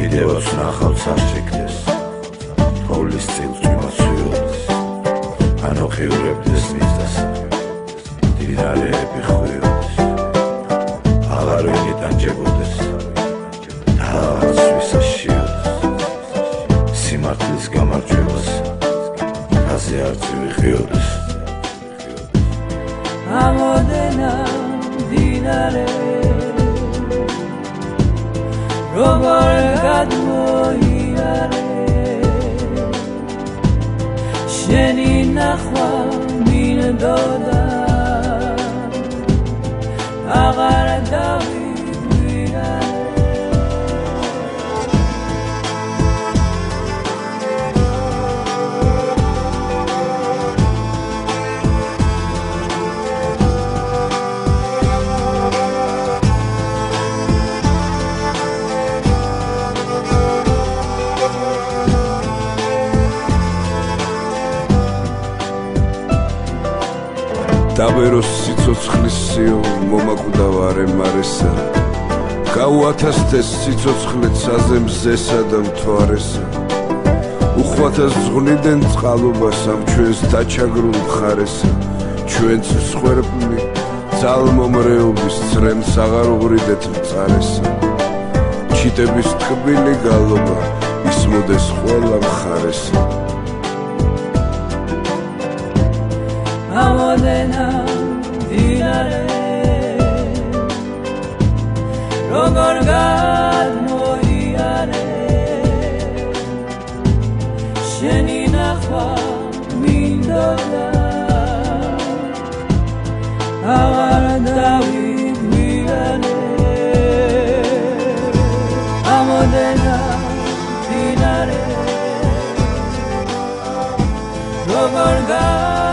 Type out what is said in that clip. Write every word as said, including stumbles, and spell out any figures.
კიდევაც ნახავთ საშეკდეს თოვლის წილს ვიმოცვიოდეს ანუ ხიურებდეს მისდას მდინარეები ხვიოდეს აღარ ვინიტანჯებოდეს თავს ვისაშიოდეს სიმართლის გამარჯვებას ხაზე არც ვიხიოდეს ამოდენა მდინარე როგორ გადმოიარე შენი ნახვა მინდოდა აღარ დავიგვირე დაბეროს სიცოცხლის სიო მომაკვდავარე მარესა გაუათასდეს სიცოცხლე საზემზესა და მთვარესა უხვათას ზღვნიდან წყალობას ამ ჩვენს დაჩაგრულ მხარესა ჩვენც მსხვერპლი ძალმომრეობის წრემს აღარ უღრიდეთ მწარესა ჩიტების ტკბილი გალობა ისმოდეს ყველა მხარესა ამოდენა მდინარე როგორ გადმოიარე შენი ნახვა მინდოდა აღარ დავიგვირე ამოდენა მდინარე როგორ